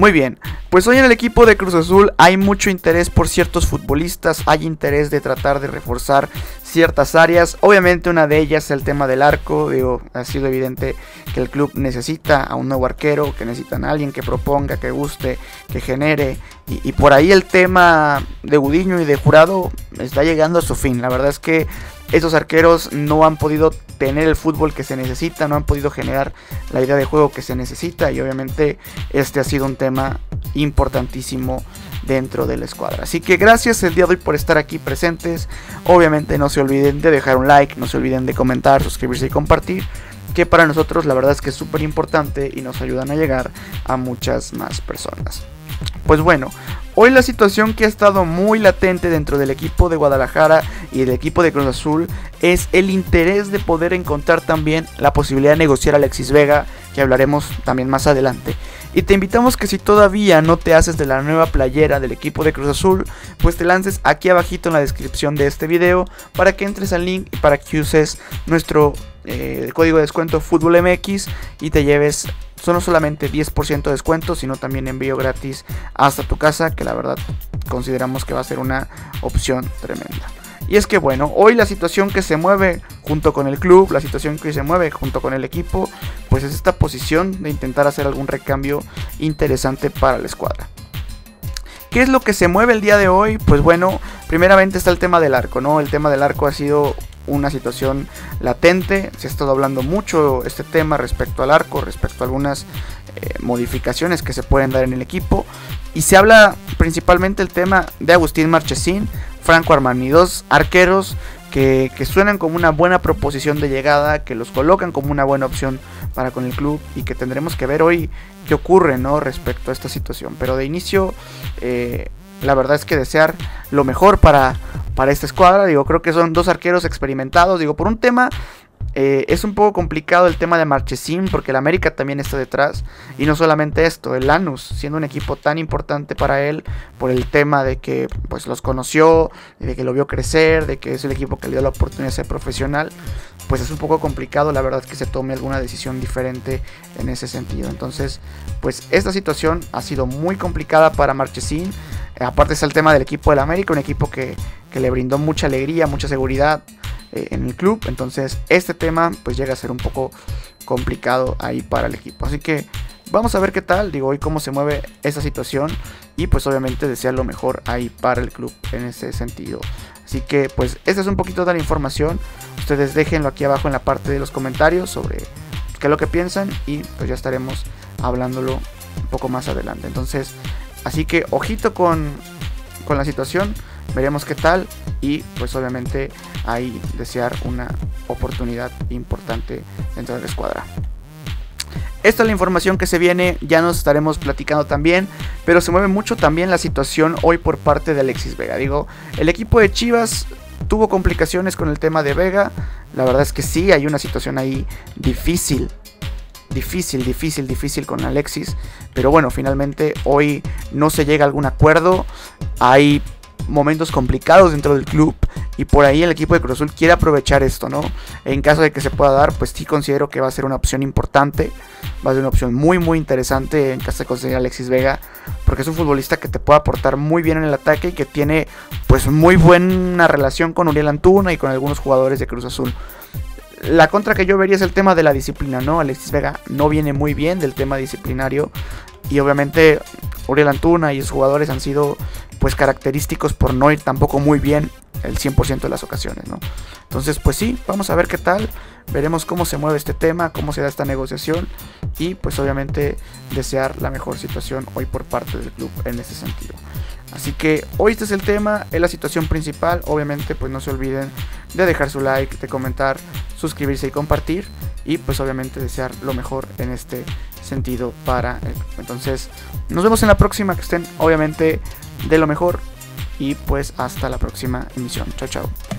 Muy bien, pues hoy en el equipo de Cruz Azul hay mucho interés por ciertos futbolistas, hay interés de tratar de reforzar ciertas áreas. Obviamente una de ellas es el tema del arco. Ha sido evidente que el club necesita a un nuevo arquero, que necesitan a alguien que proponga, que guste, que genere. Y por ahí el tema de Gudiño y de Jurado está llegando a su fin. La verdad es que esos arqueros no han podido tener el fútbol que se necesita, no han podido generar la idea de juego que se necesita, y obviamente este ha sido un tema importantísimo dentro de la escuadra. Así que gracias el día de hoy por estar aquí presentes. Obviamente no se olviden de dejar un like, no se olviden de comentar, suscribirse y compartir, que para nosotros la verdad es que es súper importante y nos ayudan a llegar a muchas más personas. Pues bueno, hoy la situación que ha estado muy latente dentro del equipo de Guadalajara y del equipo de Cruz Azul es el interés de poder encontrar también la posibilidad de negociar a Alexis Vega, que hablaremos también más adelante. Y te invitamos que si todavía no te haces de la nueva playera del equipo de Cruz Azul, pues te lances aquí abajito en la descripción de este video para que entres al link y para que uses nuestro código de descuento FútbolMX y te lleves no solamente 10% de descuento, sino también envío gratis hasta tu casa, que la verdad consideramos que va a ser una opción tremenda. Y es que bueno, hoy la situación que se mueve junto con el club, la situación que se mueve junto con el equipo, pues es esta posición de intentar hacer algún recambio interesante para la escuadra. ¿Qué es lo que se mueve el día de hoy? Pues bueno, primeramente está el tema del arco, ¿no? El tema del arco ha sido una situación latente, se ha estado hablando mucho este tema respecto al arco, respecto a algunas modificaciones que se pueden dar en el equipo, y se habla principalmente el tema de Agustín Marchesín, Franco Armani, dos arqueros que suenan como una buena proposición de llegada, que los colocan como una buena opción para con el club, y que tendremos que ver hoy qué ocurre, ¿no?, respecto a esta situación. Pero de inicio, la verdad es que desear lo mejor para esta escuadra. Creo que son dos arqueros experimentados. Por un tema, es un poco complicado el tema de Marchesín, porque el América también está detrás. Y no solamente esto, el Lanús, siendo un equipo tan importante para él, por el tema de que pues los conoció, de que lo vio crecer, de que es el equipo que le dio la oportunidad de ser profesional, pues es un poco complicado, la verdad, que se tome alguna decisión diferente en ese sentido. Entonces, pues esta situación ha sido muy complicada para Marchesín. Aparte está el tema del equipo del América, un equipo que le brindó mucha alegría, mucha seguridad en el club. Entonces este tema pues llega a ser un poco complicado ahí para el equipo. Así que vamos a ver qué tal, hoy cómo se mueve esa situación, y pues obviamente desear lo mejor ahí para el club en ese sentido. Así que pues esta es un poquito de la información. Ustedes déjenlo aquí abajo en la parte de los comentarios sobre qué es lo que piensan, y pues ya estaremos hablándolo un poco más adelante. Entonces, así que ojito con la situación, veremos qué tal, y pues obviamente ahí desear una oportunidad importante dentro de la escuadra. Esta es la información que se viene, ya nos estaremos platicando también, pero se mueve mucho también la situación hoy por parte de Alexis Vega. El equipo de Chivas tuvo complicaciones con el tema de Vega. La verdad es que sí, hay una situación ahí difícil con Alexis, pero bueno, finalmente hoy no se llega a algún acuerdo. Hay momentos complicados dentro del club, y por ahí el equipo de Cruz Azul quiere aprovechar esto, ¿no? En caso de que se pueda dar, pues sí considero que va a ser una opción importante, va a ser una opción muy interesante en caso de conseguir a Alexis Vega, porque es un futbolista que te puede aportar muy bien en el ataque y que tiene pues muy buena relación con Uriel Antuna y con algunos jugadores de Cruz Azul. La contra que yo vería es el tema de la disciplina, ¿no? Alexis Vega no viene muy bien del tema disciplinario, y obviamente Uriel Antuna y sus jugadores han sido pues característicos por no ir tampoco muy bien el 100% de las ocasiones, ¿no? Entonces pues sí, vamos a ver qué tal, veremos cómo se mueve este tema, cómo se da esta negociación, y pues obviamente desear la mejor situación hoy por parte del club en ese sentido. Así que hoy este es el tema, es la situación principal. Obviamente pues no se olviden de dejar su like, de comentar, suscribirse y compartir, y pues obviamente desear lo mejor en este sentido para el club. Entonces nos vemos en la próxima, que estén obviamente de lo mejor, y pues hasta la próxima emisión. Chao.